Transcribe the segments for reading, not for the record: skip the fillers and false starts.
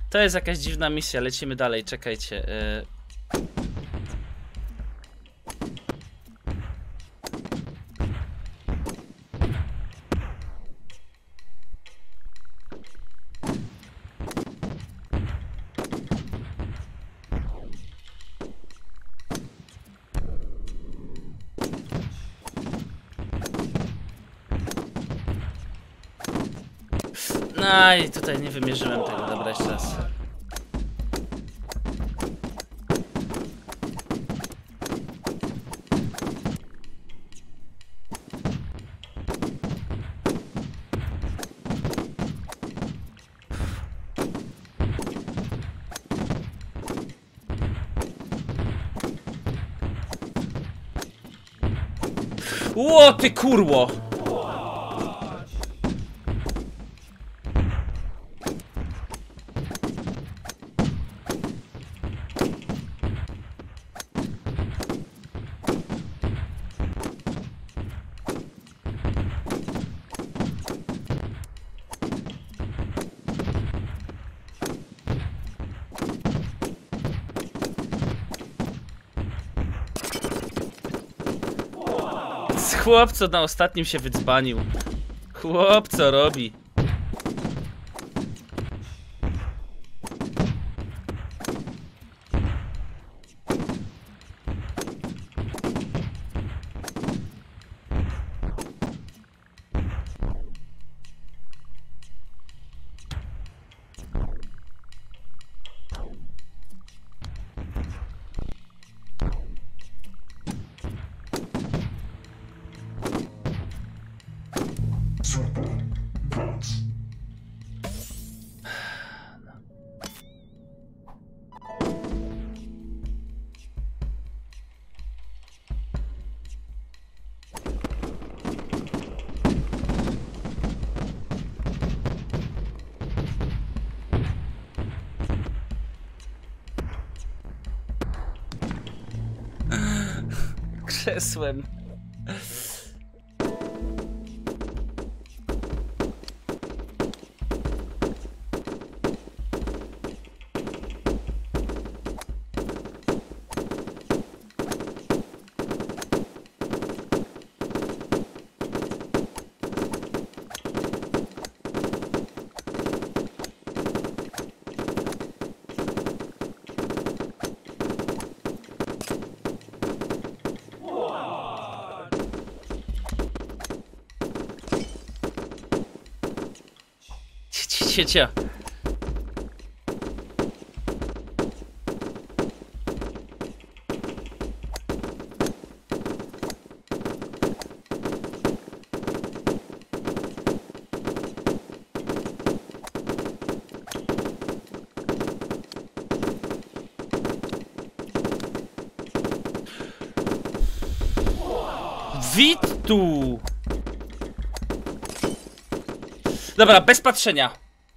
To jest jakaś dziwna misja, lecimy dalej, czekajcie. No i tutaj nie wymierzyłem tego, dobra, jeszcze raz. Ło, ty kurło! Chłop, co na ostatnim się wydzbanił. Chłop, co robi? Krzesłem. Cia. Witu! Dobra, bez patrzenia.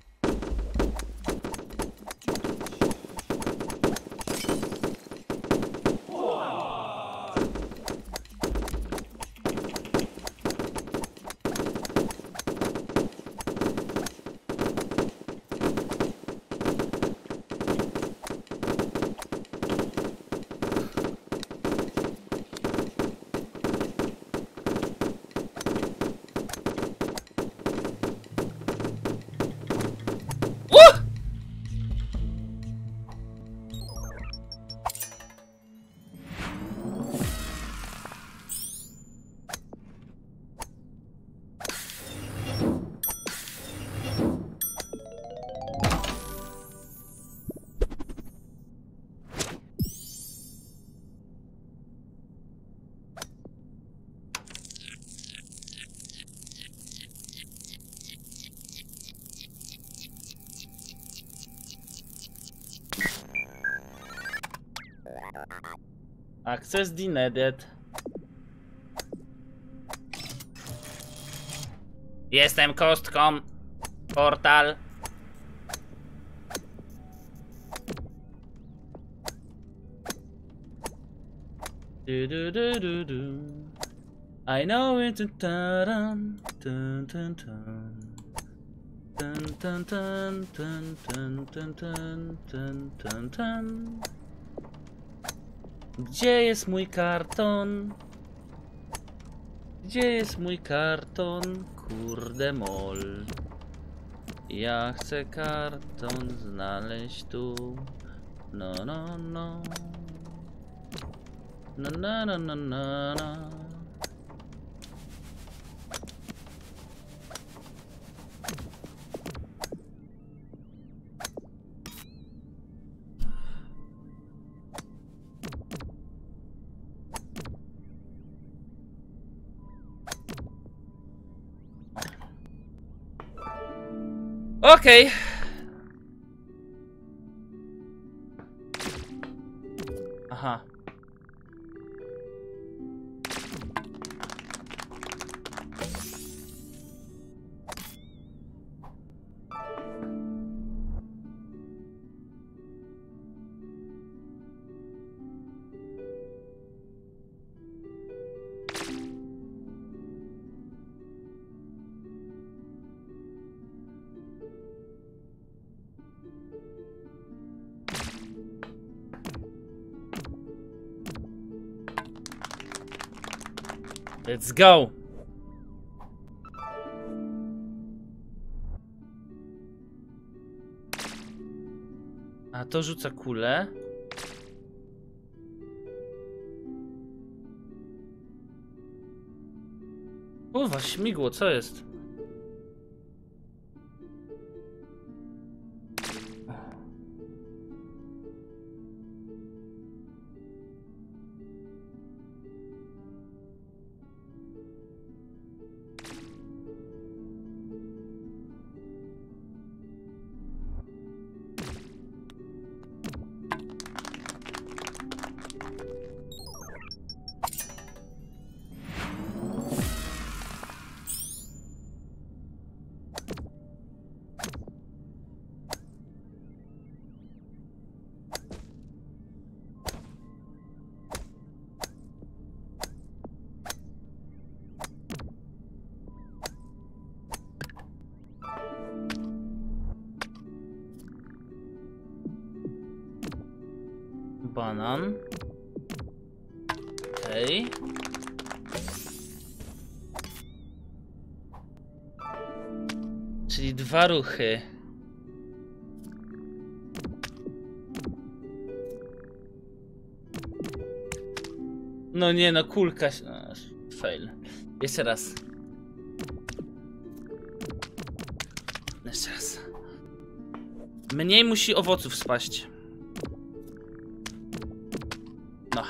Access denied. Jestem kostką. Portal. I know it. Ten, ten, ten, ten, ten, ten, ten, ten, ten, ten. Gdzie jest mój karton? Gdzie jest mój karton? Kurde mol. Ja chcę karton znaleźć tu. No, no, no. No, no, no, no, no, no. Okej. Aha. Let's go. A to rzuca kulę. Kurwa, śmigło, co jest? Banan. Okej. Czyli dwa ruchy. No nie, no kulka się... No, fail. Jeszcze raz. Jeszcze raz. Mniej musi owoców spaść. No.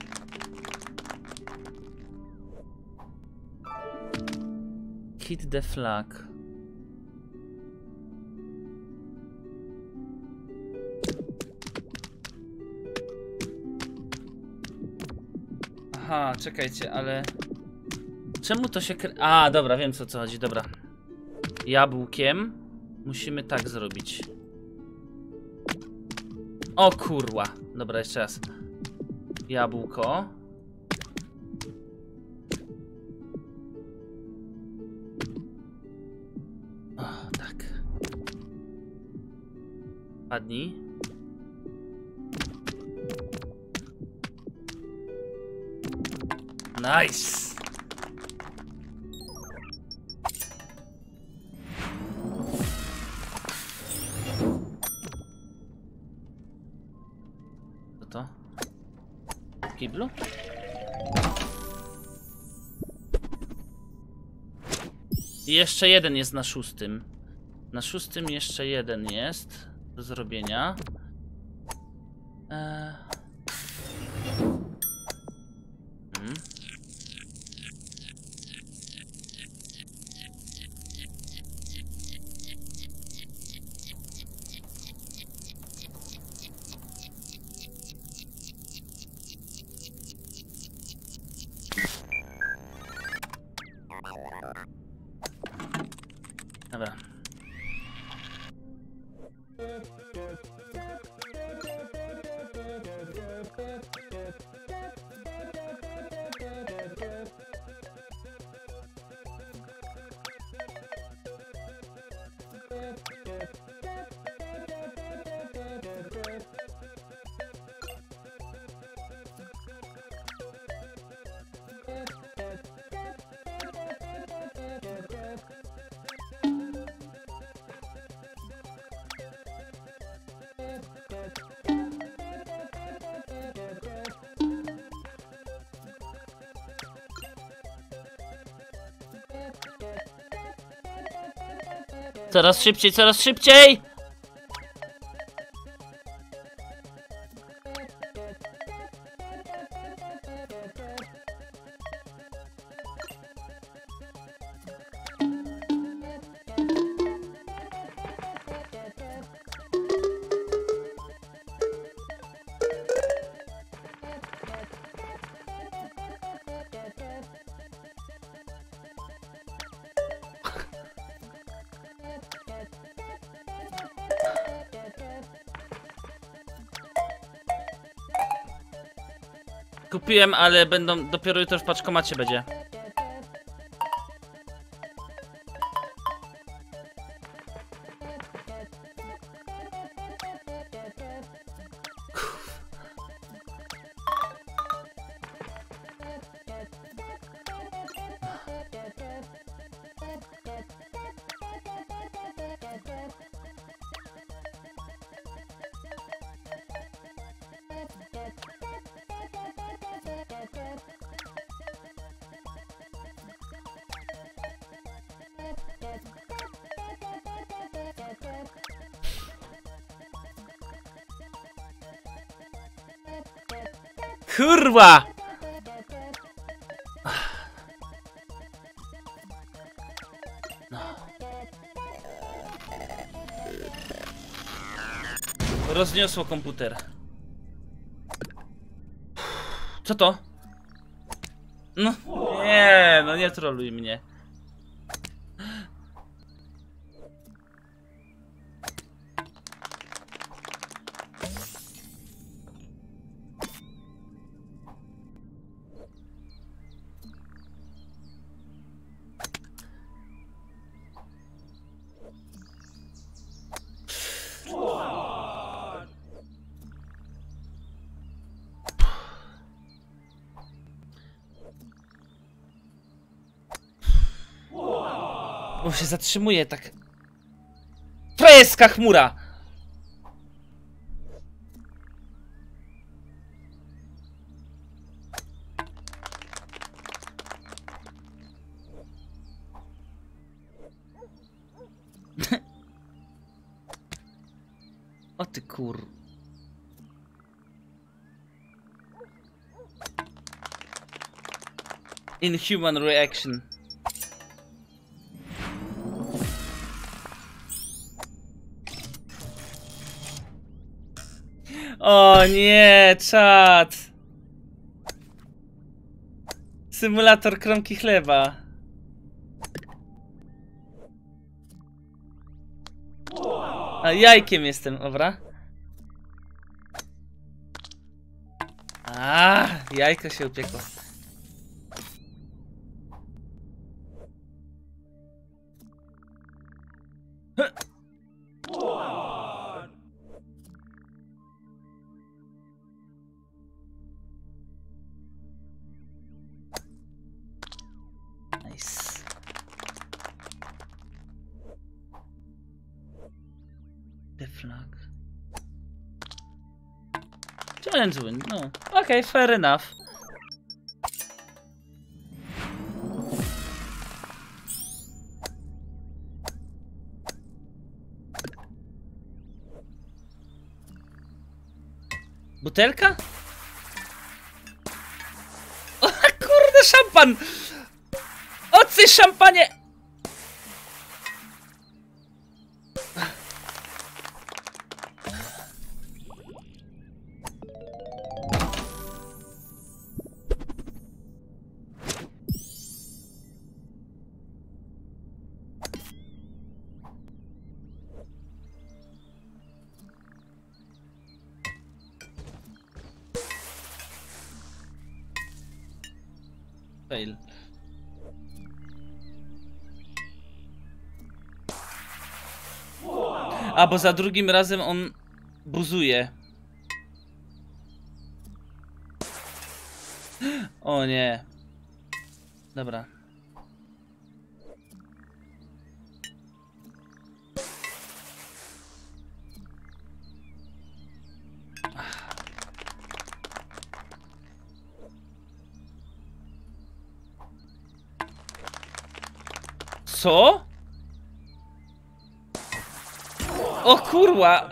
Hit the flag. Aha, czekajcie, ale... Czemu to się A, dobra, wiem co chodzi, dobra. Jabłkiem musimy tak zrobić. O kurwa. Dobra, jeszcze raz. Jabłko. O, tak. Padnij. Nice. Co to? W kiblu? I jeszcze jeden jest na szóstym. Na szóstym jeszcze jeden jest do zrobienia. Dobra. Coraz szybciej, coraz szybciej! Kupiłem, ale będą dopiero jutro w paczkomacie będzie. Kurwa! Rozniosło komputer. Co to? No nie, no nie troluj mnie. Bo się zatrzymuje tak. Freska chmura! O ty kur... Inhuman reaction. O nie, czad. Symulator kromki chleba. A jajkiem jestem, dobra. A, jajko się upiekło. Nice. The flag. Challenge win, no. Okay, fair enough. Butelka? O kurde, szampan! Ocy szampanie! Fail. A, bo za drugim razem on buzuje. O nie. Dobra. Co? O kurwa!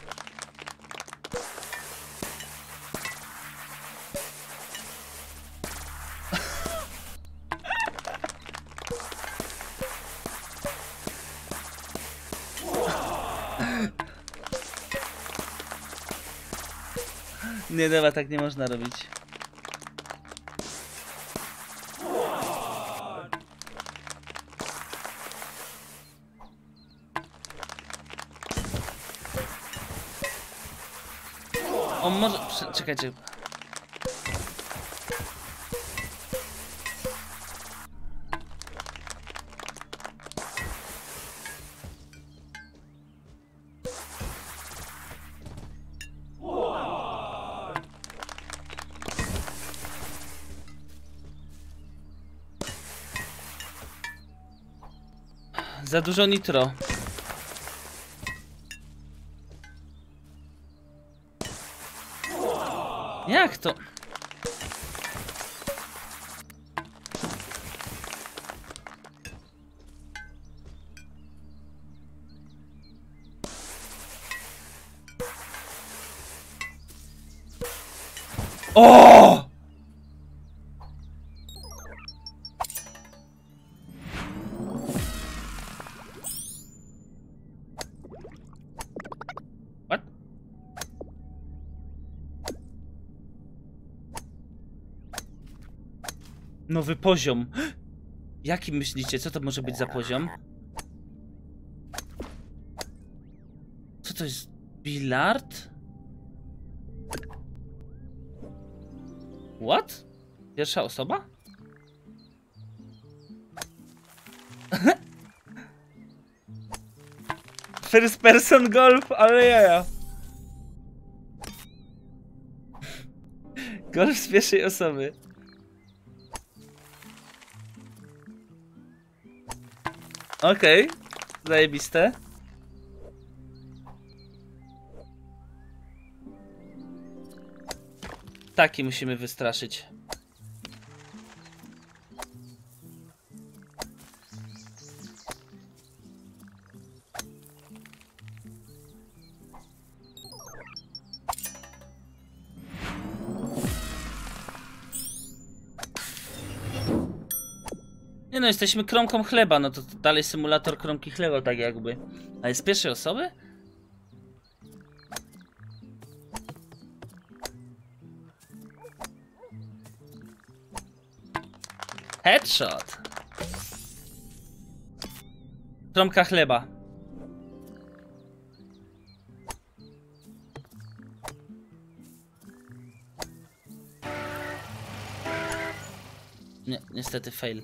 Nie, dobra, tak nie można robić. On może... Czekajcie. Za dużo nitro. Jak to? O! What? Nowy poziom. Jaki myślicie? Co to może być za poziom? Co to jest? Bilard? What? Pierwsza osoba? First person golf, ale ja. Golf z pierwszej osoby. Okej, zajebiste. Taki musimy wystraszyć. Nie no, jesteśmy kromką chleba, no to dalej symulator kromki chleba, tak jakby. Ale z pierwszej osoby? Headshot. Kromka chleba. Nie, niestety fail.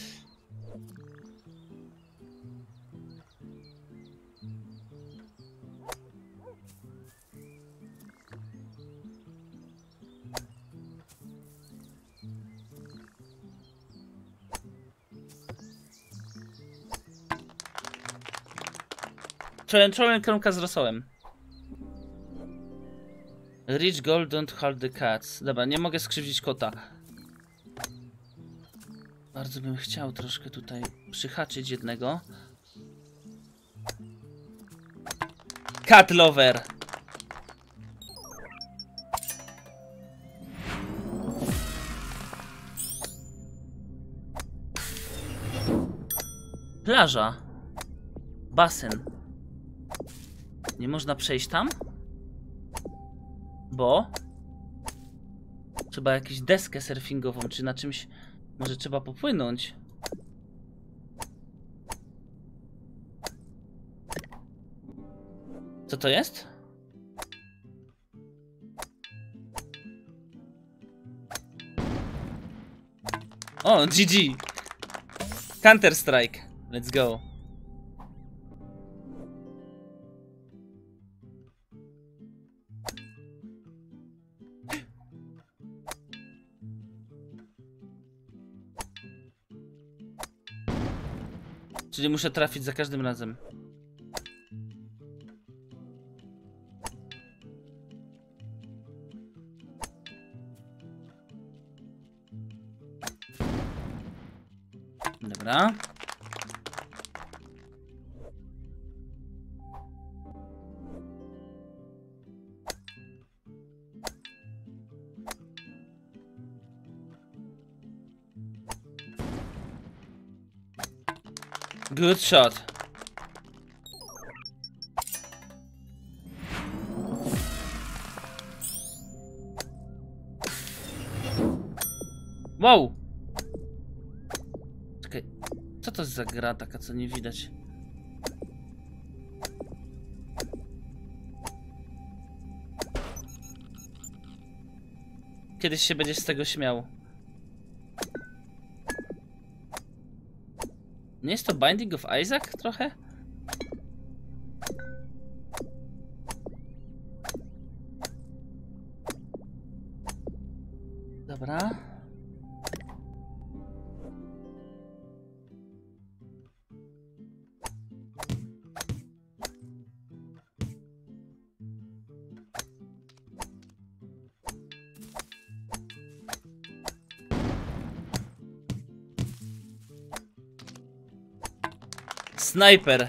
Czołem kromka z rosołem. Rich gold don't hold the cats. Dobra, nie mogę skrzywdzić kota. Bardzo bym chciał troszkę tutaj przyhaczyć jednego. Cat lover. Plaża. Basen. Nie można przejść tam? Bo? Trzeba jakąś deskę surfingową, czy na czymś... Może trzeba popłynąć? Co to jest? O, GG! Counter Strike. Let's go. Czyli muszę trafić za każdym razem. Dobra. Good shot. Wow! Czekaj, co to jest za gra taka, co nie widać? Kiedyś się będziesz z tego śmiał. Nie jest to Binding of Isaac trochę? Dobra. Snajper.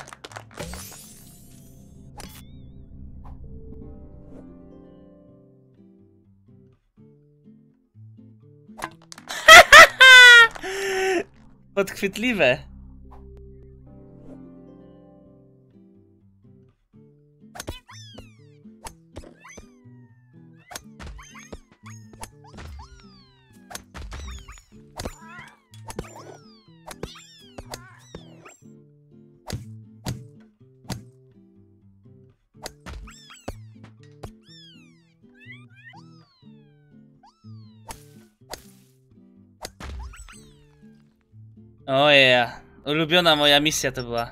Podchwytliwe. Ojej, ulubiona moja misja to była.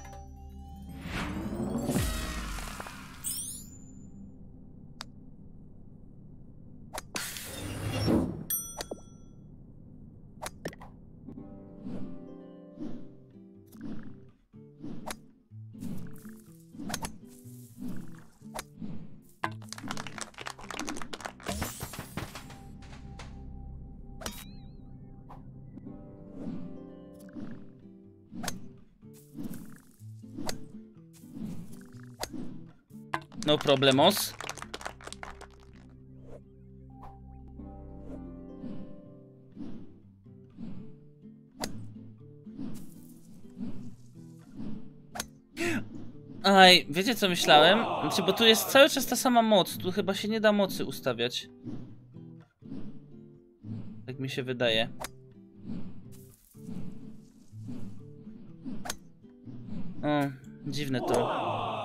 No problemos. Aj, wiecie co myślałem? Znaczy, bo tu jest cały czas ta sama moc. Tu chyba się nie da mocy ustawiać. Tak mi się wydaje. O, dziwne to.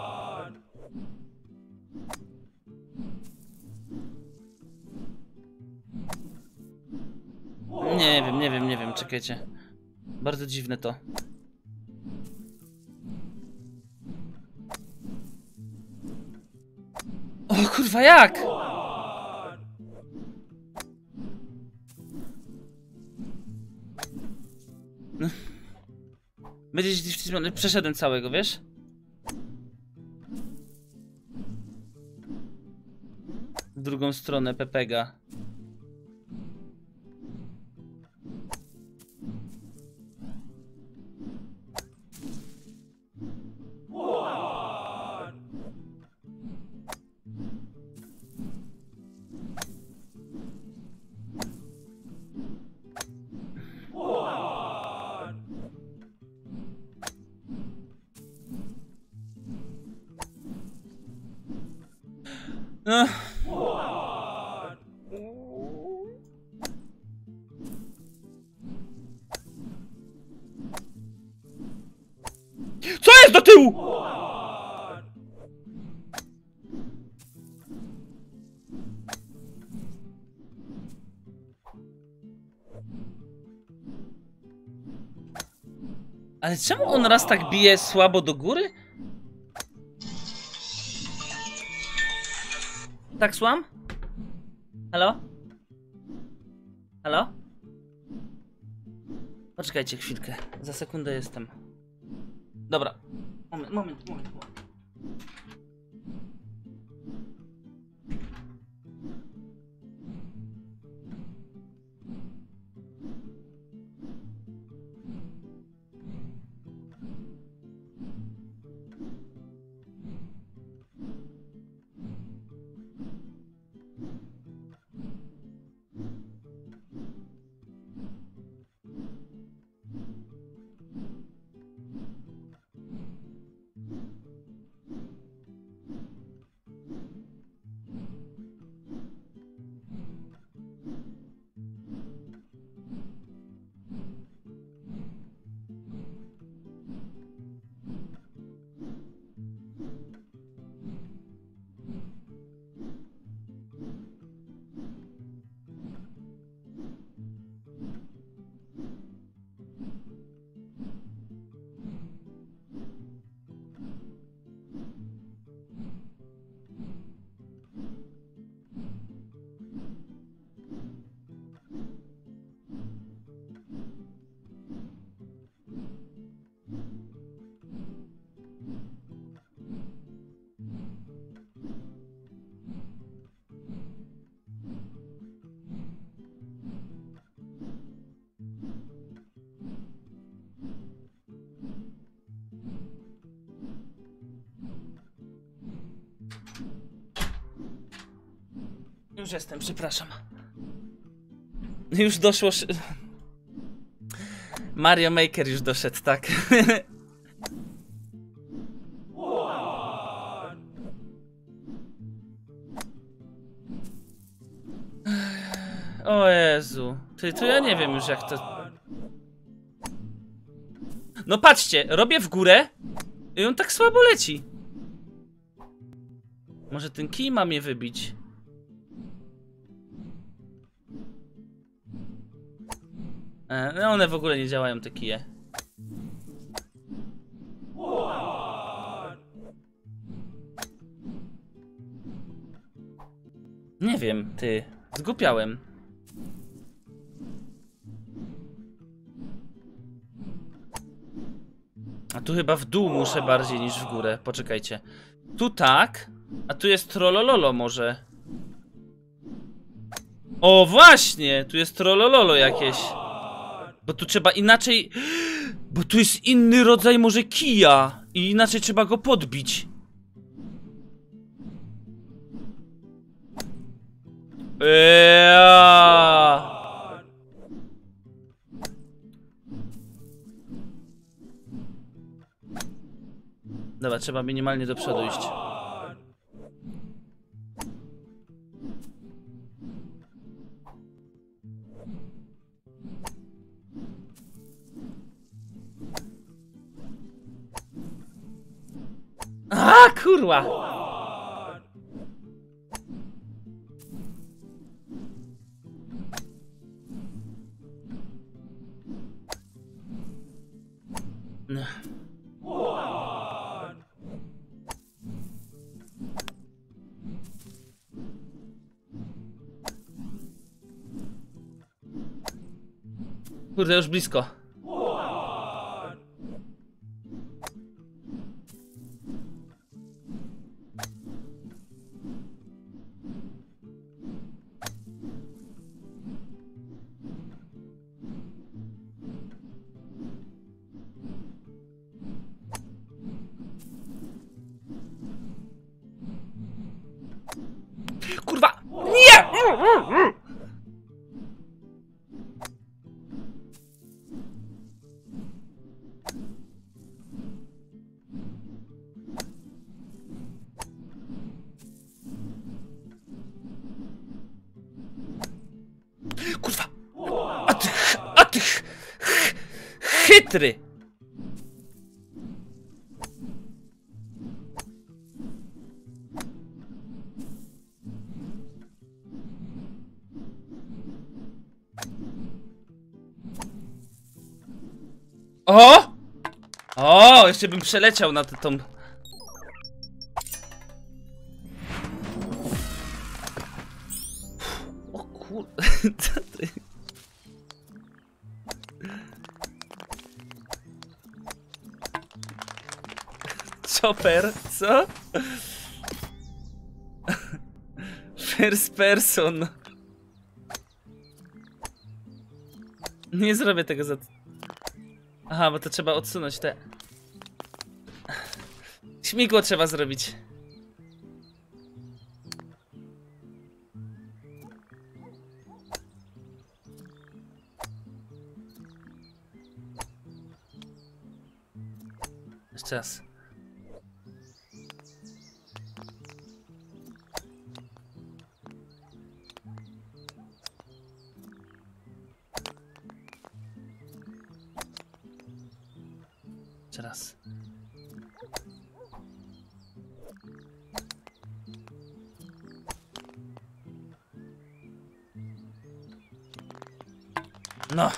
Nie wiem, czekajcie. Bardzo dziwne to. O kurwa, jak? No. Przeszedłem całego, wiesz? W drugą stronę Pepega. No. Co jest do tyłu? Ale czemu on raz tak bije słabo do góry? Tak, słucham? Halo? Halo? Poczekajcie chwilkę. Za sekundę jestem. Dobra. Moment. Już jestem, przepraszam. Już doszło... Mario Maker już doszedł, tak? O Jezu. To ja nie wiem już jak to... No patrzcie, robię w górę i on tak słabo leci. Może ten kij ma mnie wybić. No one w ogóle nie działają, te kije. Nie wiem, ty. Zgłupiałem. A tu chyba w dół muszę bardziej niż w górę. Poczekajcie. Tu tak, a tu jest trollololo może. O właśnie, tu jest trollololo jakieś. Bo tu trzeba inaczej... Bo tu jest inny rodzaj może kija. I inaczej trzeba go podbić. Dobra, trzeba minimalnie do przodu iść. A kurwa! Kurde, już blisko. Kurwa! Nie! Kurwa! A ty chytry! O! O! Jeszcze bym przeleciał na tą... O kur... Co ty? Chopper, co? First person. Nie zrobię tego za... Aha, bo to trzeba odsunąć te... Śmigło trzeba zrobić. Jeszcze raz. Jeszcze raz. No.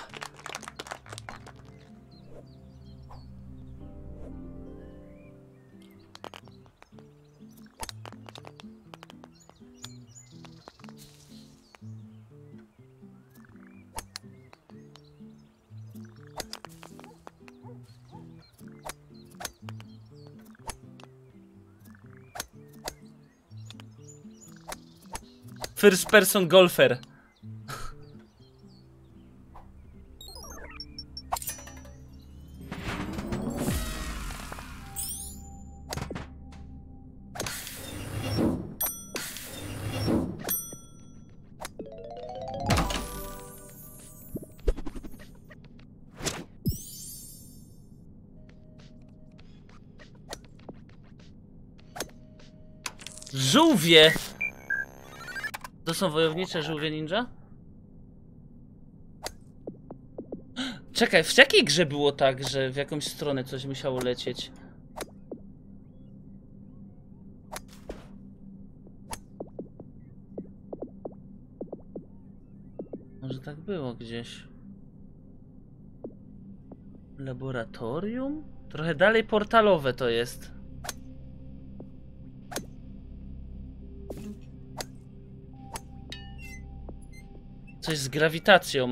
First person golfer. Żółwie! To są wojownicze żółwie ninja? Czekaj, w jakiej grze było tak, że w jakąś stronę coś musiało lecieć? Może tak było gdzieś. Laboratorium? Trochę dalej portalowe to jest. Coś z grawitacją.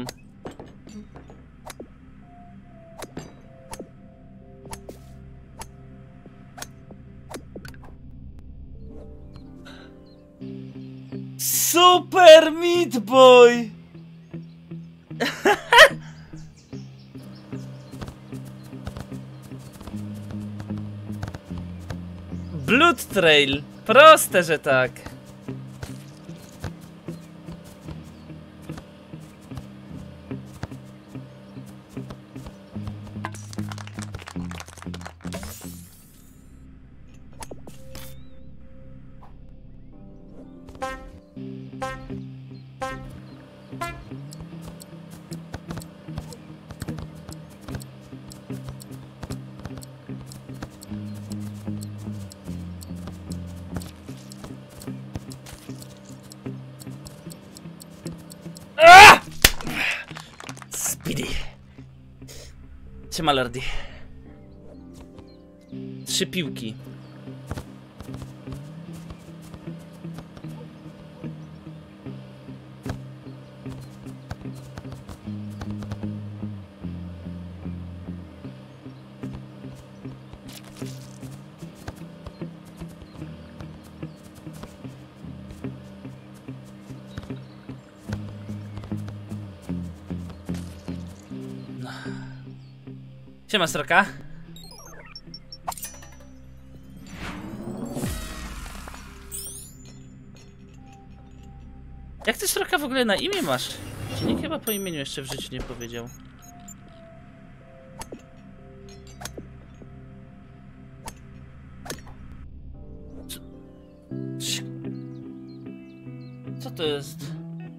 Super Meat Boy! Blood Trail. Proste, że tak. Speedy. Siema lordi. 3 piłki. Siema sroka. Jak ty sroka w ogóle na imię masz? Ci nikt chyba po imieniu jeszcze w życiu nie powiedział. Co to jest?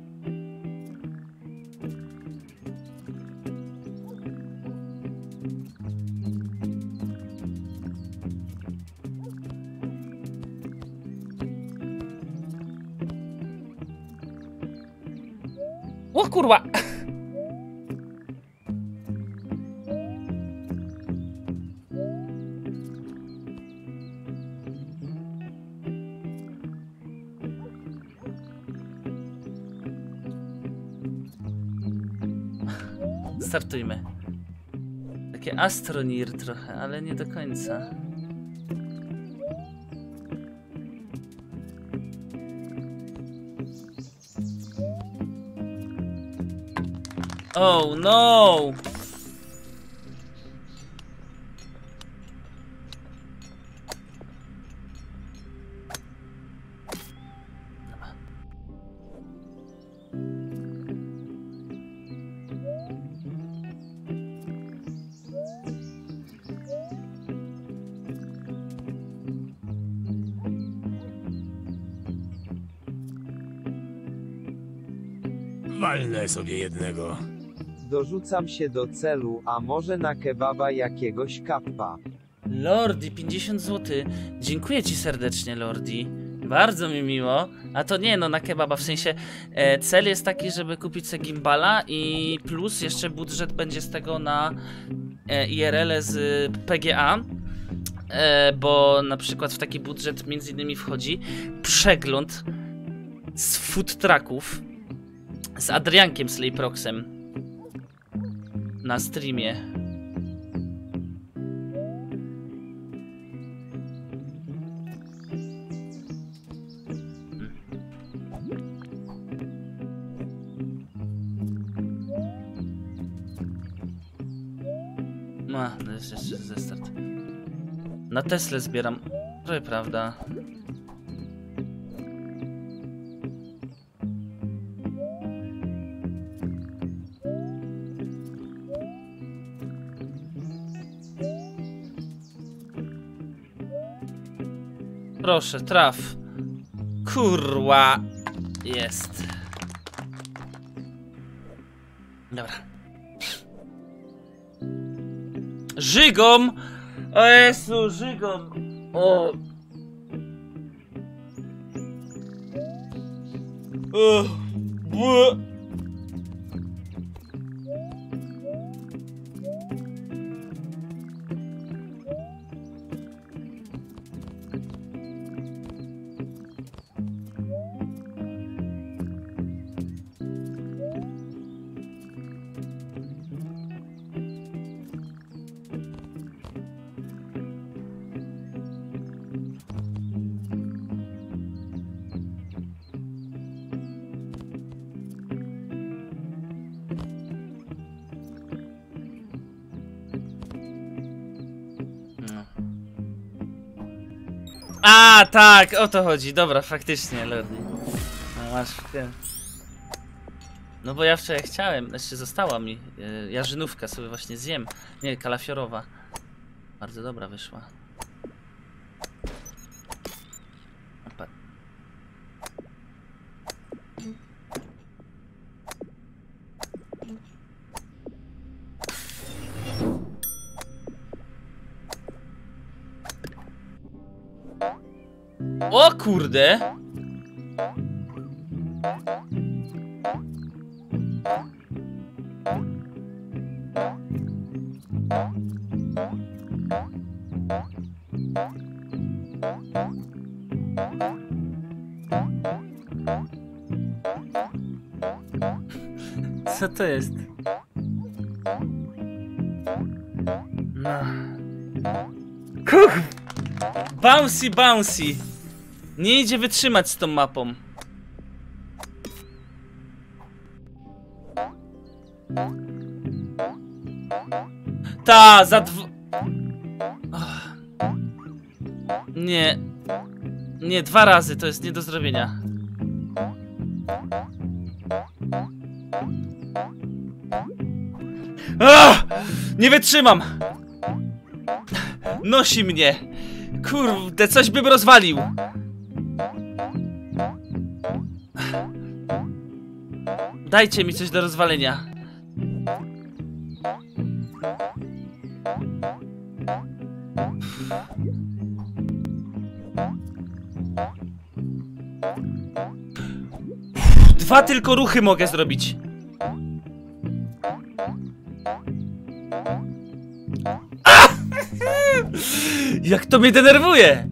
O kurwa! Startujmy. Takie Astronir trochę, ale nie do końca. Oh no! Walnę sobie jednego. Dorzucam się do celu, a może na kebaba jakiegoś kappa. Lordi, 50 zł. Dziękuję ci serdecznie, Lordi. Bardzo mi miło. A to nie, no na kebaba, w sensie cel jest taki, żeby kupić sobie gimbala i plus jeszcze budżet będzie z tego na IRL z PGA. Bo na przykład w taki budżet między innymi wchodzi przegląd z food trucków z Adriankiem Slayproxem na streamie. No, to jest jeszcze zestart. Na Teslę zbieram. To prawda. Proszę, traf. Kurwa. Jest. Dobra. Żygom! O Jezu, żygom! O! Bły. A, tak, o to chodzi. Dobra, faktycznie, Lordi. No masz ten. No bo ja wczoraj chciałem, znaczy została mi jarzynówka, sobie właśnie zjem. Nie, kalafiorowa. Bardzo dobra wyszła. Opa. O kurde! Co to jest? No. Bouncy, bouncy. Nie idzie wytrzymać z tą mapą. Ta, za Nie. Nie, 2 razy, to jest nie do zrobienia. Nie wytrzymam! Nosi mnie! Kurde, coś bym rozwalił! Dajcie mi coś do rozwalenia. Dwa tylko ruchy mogę zrobić. Jak to mnie denerwuje!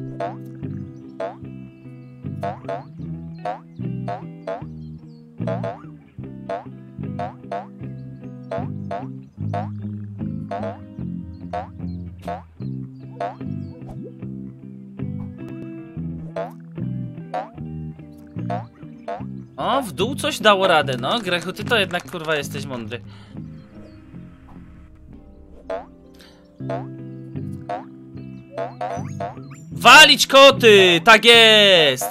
O, w dół coś dało radę, no. Grechu, ty to jednak, kurwa, jesteś mądry. Walić koty! Tak jest!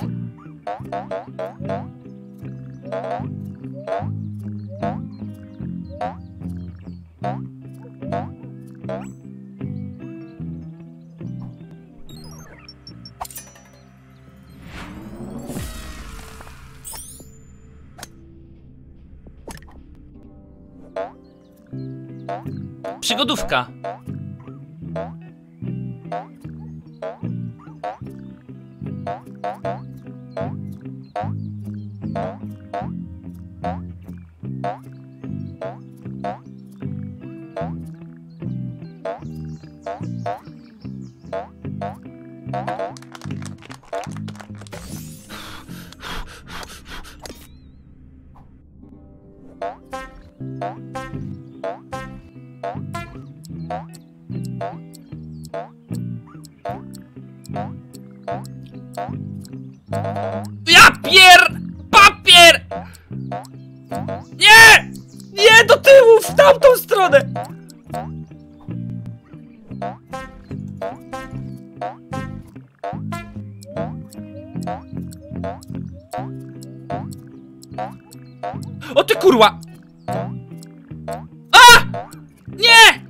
Przygodówka. Papier! Nie! Nie, do tyłu, w tamtą stronę! O ty kurwa! A! Nie!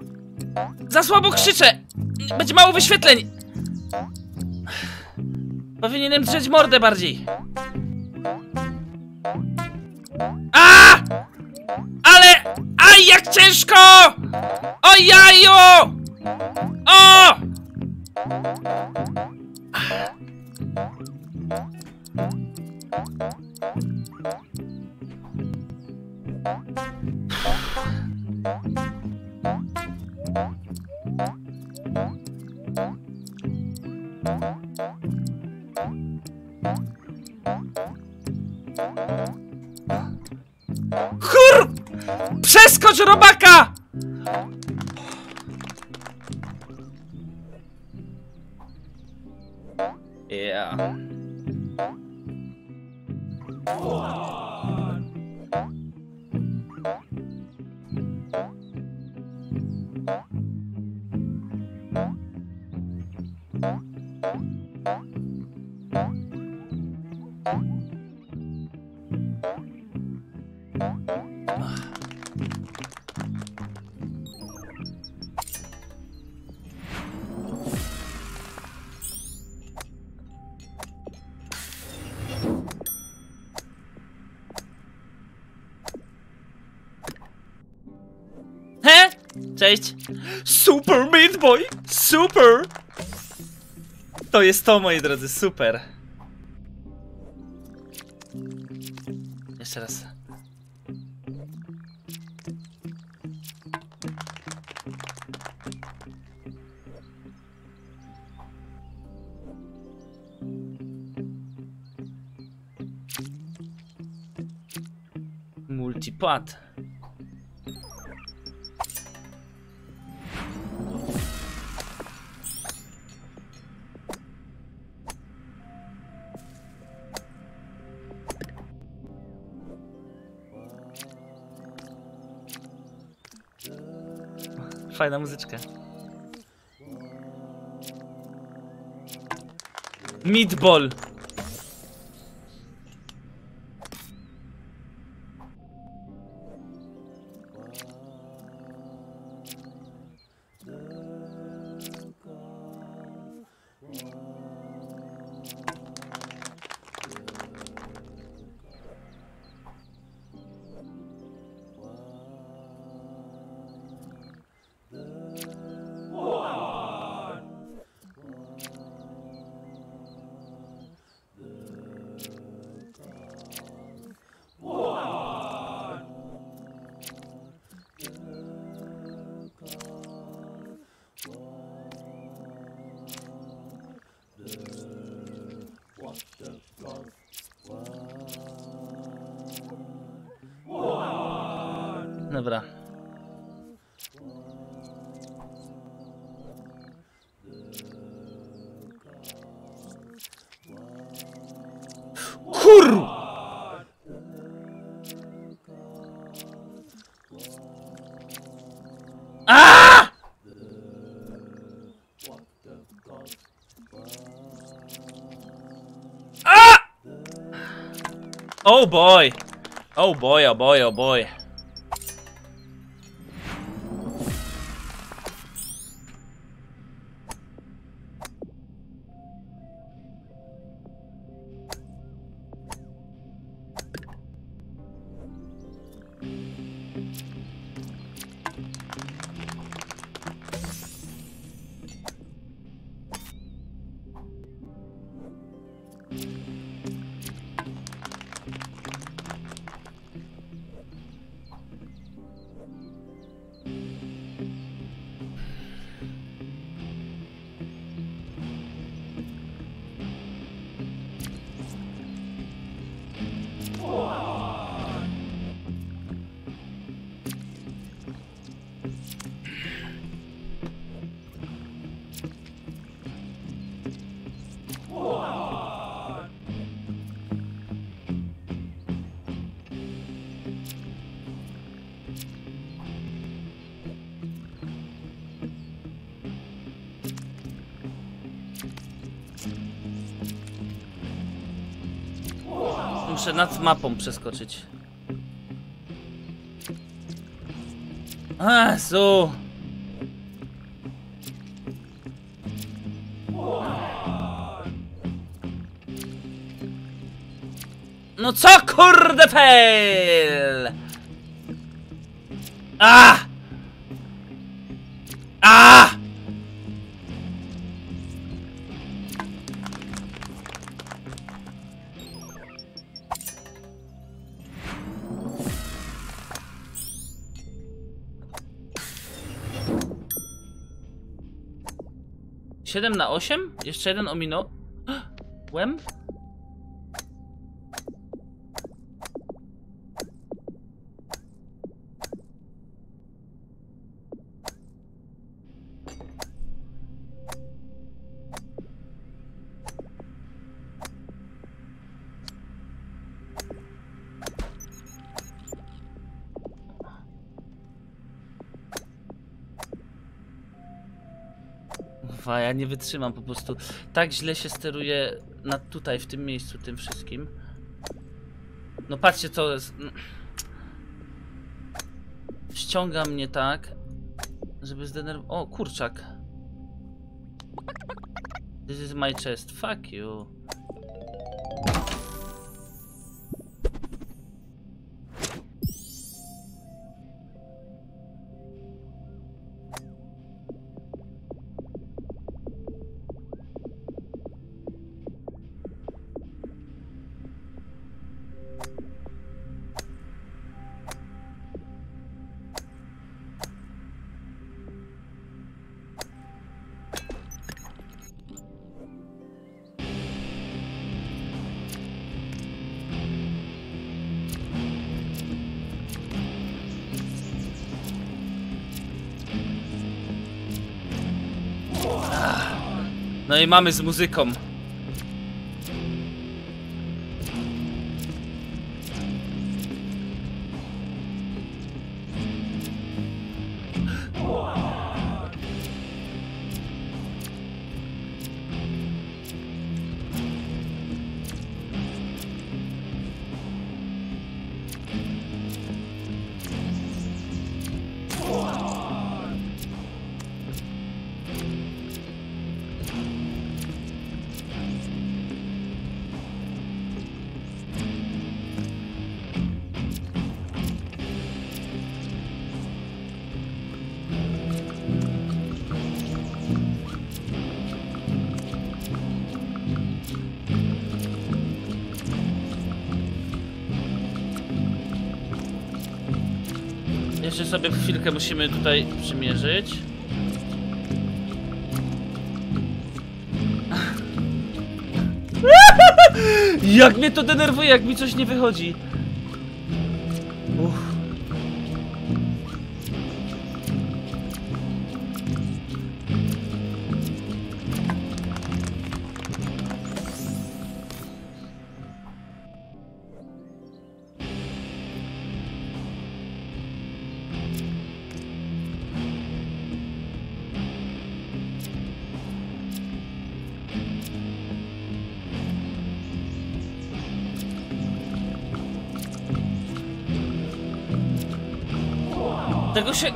Za słabo krzyczę! Będzie mało wyświetleń! Powinienem drzeć mordę bardziej. A! Ale! Aj, jak ciężko! O jaju! O! Chur! Przeskocz robaka! Yeah. He? Cześć. Super Meat Boy! Super! To jest to, moi drodzy, super. Jeszcze raz. Multipad. Fajna muzyczka. Meatball. Dobra. Kur! A! A! Oh boy. Oh boy, oh boy, oh boy. Muszę nad mapą przeskoczyć. Jezu! No co kurde fail! A! A! Siedem na 8? Jeszcze jeden ominął. Łem? Ja nie wytrzymam po prostu. Tak źle się steruje tutaj, w tym miejscu, tym wszystkim. No patrzcie co jest. Ściąga mnie tak, żeby zdenerwować. O, kurczak. This is my chest. Fuck you. No i mamy z muzyką. Jeszcze sobie chwilkę musimy tutaj przymierzyć. Jak mnie to denerwuje, jak mi coś nie wychodzi. Uff. Tego się...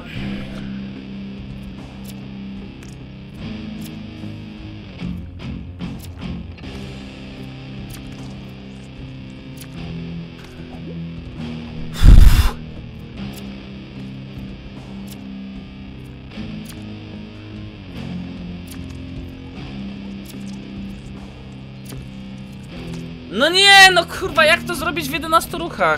No nie, no kurwa, jak to zrobić w 11 ruchach?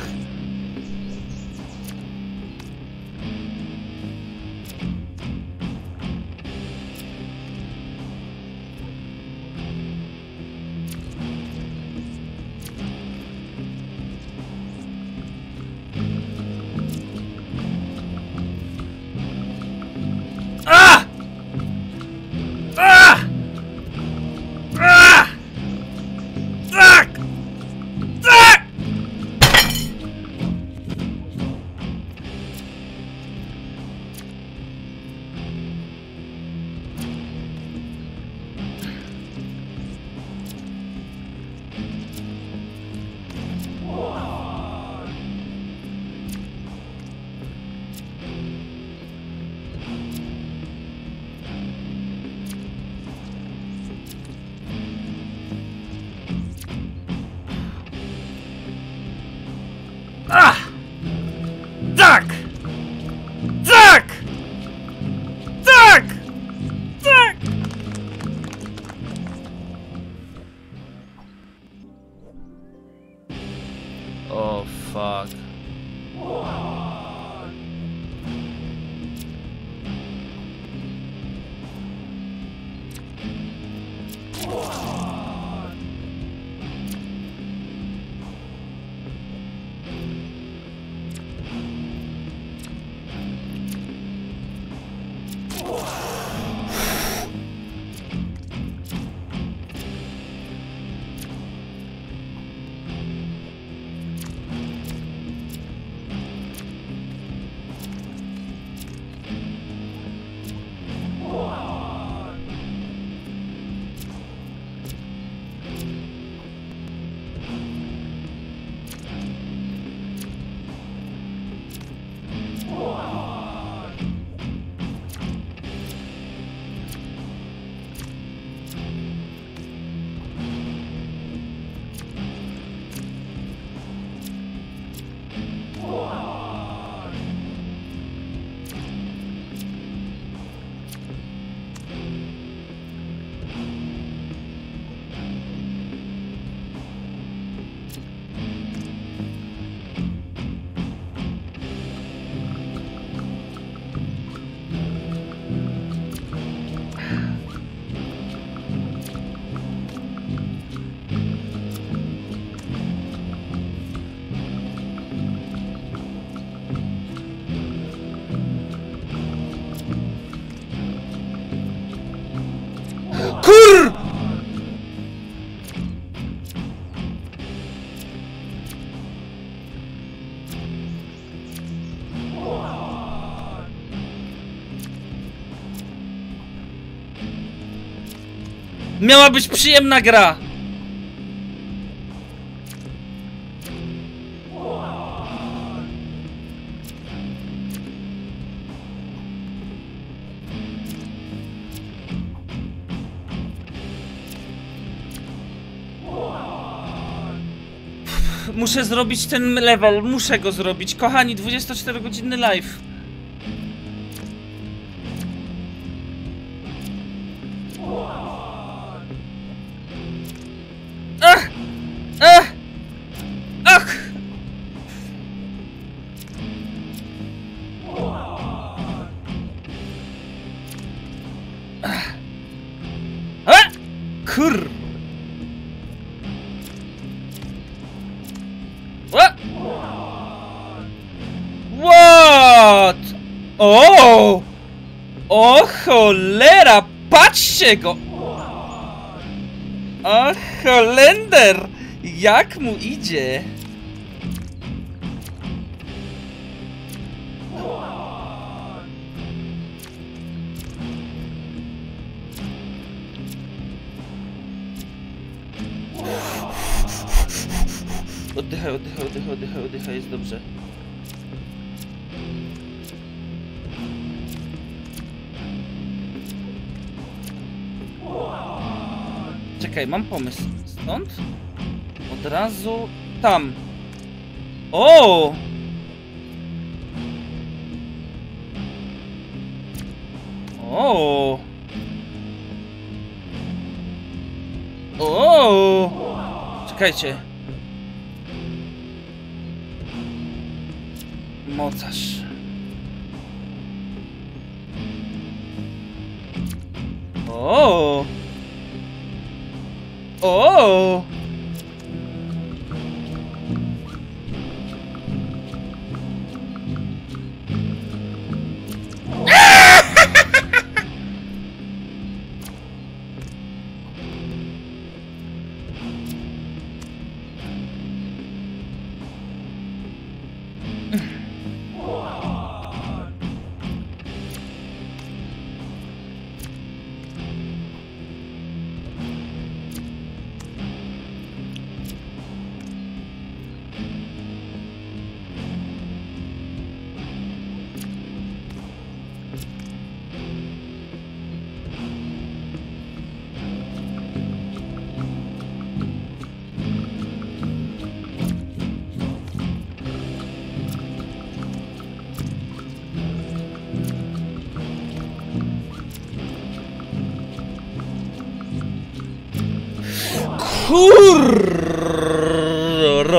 fuck. Kur! Miała być przyjemna gra! Muszę zrobić ten level, muszę go zrobić. Kochani, 24-godzinny live. Ach! Ach! Ach! Ach! A! Kur! What? O! O cholera! Patrzcie go! O Holender! Jak mu idzie? Oddychaj, oddychaj, oddychaj, oddychaj, oddychaj, jest dobrze. Czekaj, mam pomysł. Stąd? Od razu... tam. O! O! O! Czekajcie. Mocarz. O! O!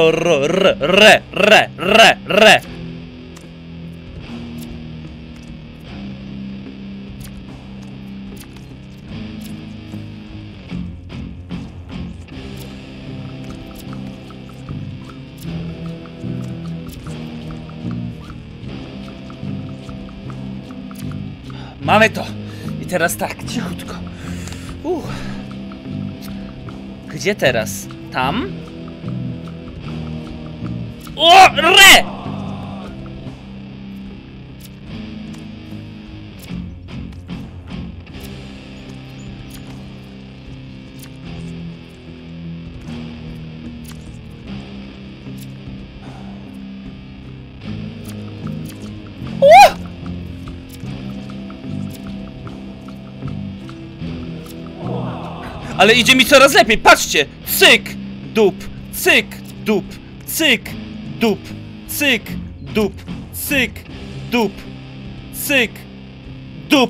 Re. Mamy to! I teraz tak, cichutko. Gdzie teraz? Tam? O! Re! Ale idzie mi coraz lepiej, patrzcie! Cyk, dup, cyk, dup, cyk, dup, cyk, dup, cyk, dup, cyk, dup.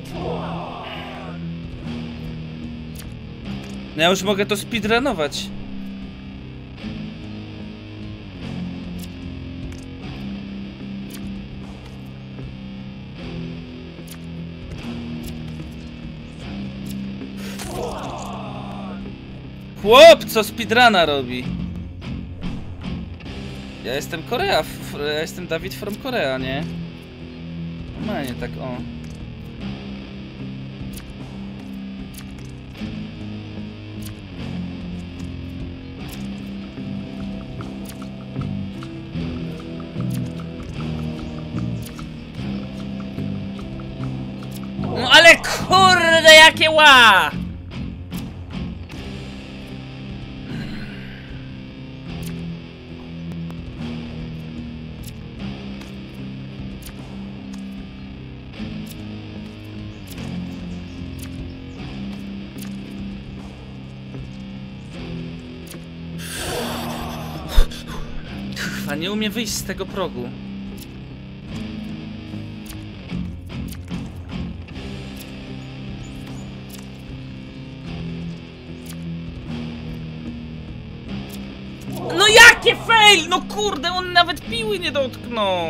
No ja już mogę to speedrunować. Chłop, co speedruna robi? Ja jestem Korea, ja jestem Dawid from Korea, nie? Normalnie tak, o. No ale kurde, jakie ła! Kurwa, nie umiem wyjść z tego progu. No jakie fail! No kurde, on nawet piły nie dotknął!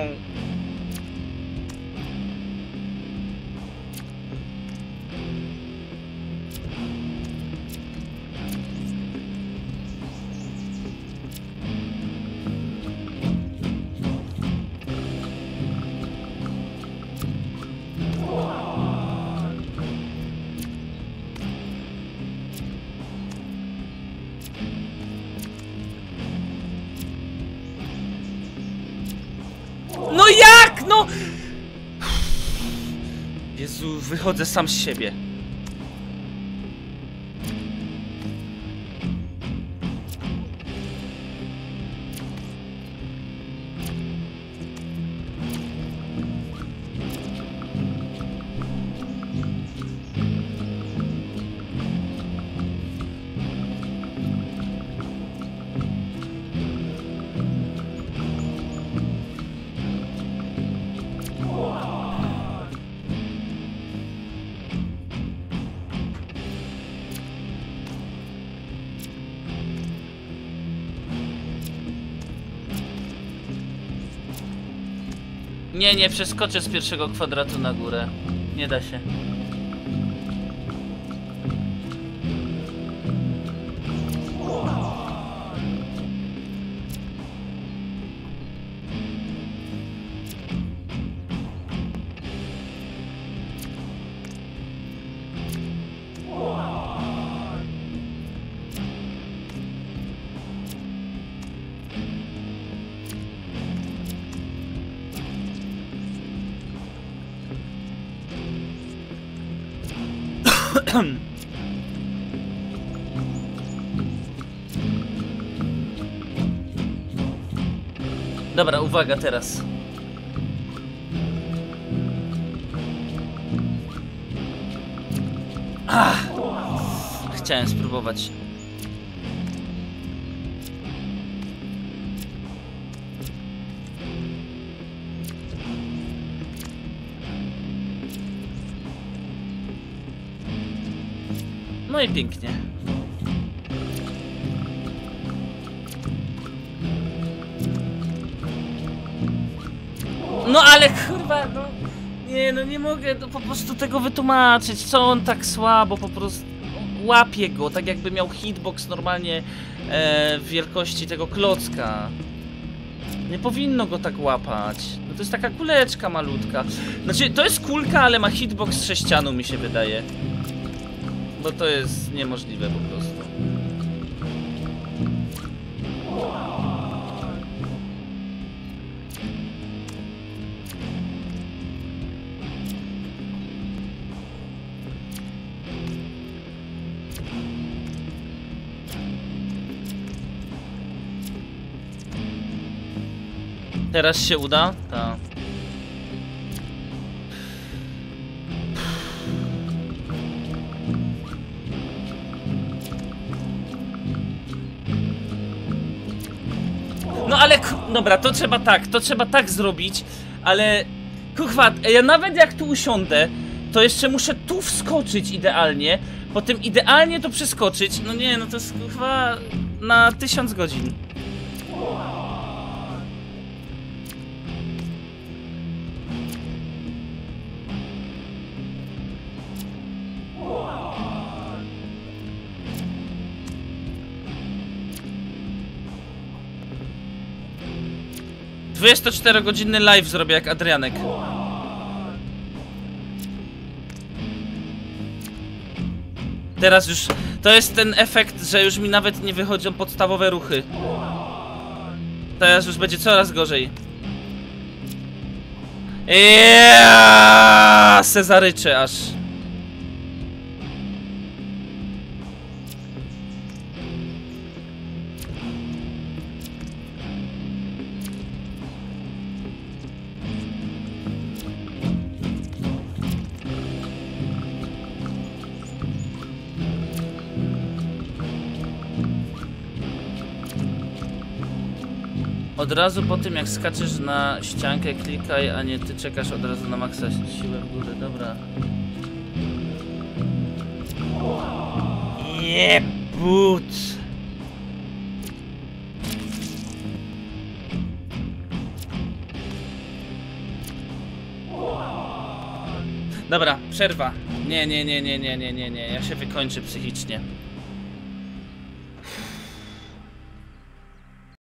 No jak? No! Jezu, wychodzę sam z siebie. Nie przeskoczę z pierwszego kwadratu na górę. Nie da się. Dobra, uwaga teraz. Chciałem spróbować. No i pięknie. No ale kurwa, no... Nie, no nie mogę po prostu tego wytłumaczyć, co on tak słabo po prostu... Łapie go, tak jakby miał hitbox normalnie wielkości tego klocka. Nie powinno go tak łapać. No to jest taka kuleczka malutka. Znaczy, to jest kulka, ale ma hitbox sześcianu, mi się wydaje. Bo to jest niemożliwe po prostu. Teraz się uda? Tak. No ale dobra, to trzeba tak zrobić, ale kurwa, ja nawet jak tu usiądę, to jeszcze muszę tu wskoczyć idealnie, potem idealnie to przeskoczyć. No nie, no to jest kurwa na 1000 godzin. - 24-godzinny live zrobię jak Adrianek. Teraz już... To jest ten efekt, że już mi nawet nie wychodzą podstawowe ruchy. Teraz już będzie coraz gorzej. Cezaryczę aż. Od razu po tym jak skaczesz na ściankę klikaj, a nie ty czekasz od razu na maksa siłę w górę, dobra. Jebut! Dobra, przerwa. Nie, ja się wykończę psychicznie.